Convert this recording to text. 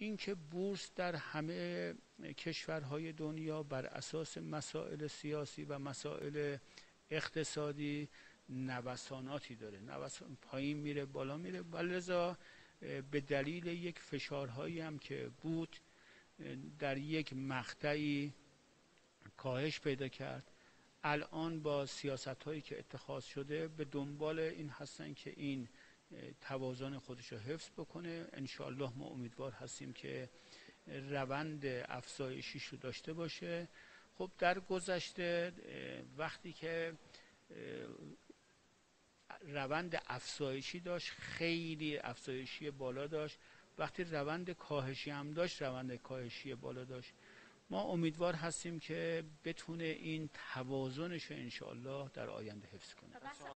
اینکه بورس در همه کشورهای دنیا بر اساس مسائل سیاسی و مسائل اقتصادی نوساناتی داره، نوسان پایین میره بالا میره، ولذا به دلیل یک فشارهایی هم که بود در یک مقطعی کاهش پیدا کرد. الان با سیاست‌هایی که اتخاذ شده به دنبال این هستن که این توازن خودش رو حفظ بکنه. انشاءالله ما امیدوار هستیم که روند افزایشیش رو داشته باشه. خب در گذشته وقتی که روند افزایشی داشت، خیلی افزایشی بالا داشت، وقتی روند کاهشی هم داشت، روند کاهشی بالا داشت. ما امیدوار هستیم که بتونه این توازنش انشاءالله در آینده حفظ کنه.